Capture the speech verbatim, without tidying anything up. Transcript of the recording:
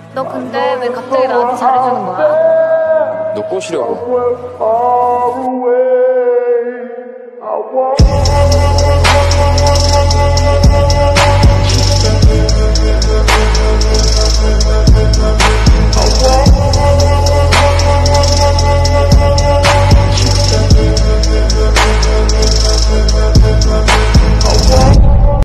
너 근데 왜 갑자기 나한테 잘해주는 거야? 너 꼬시려고. I was far away. I was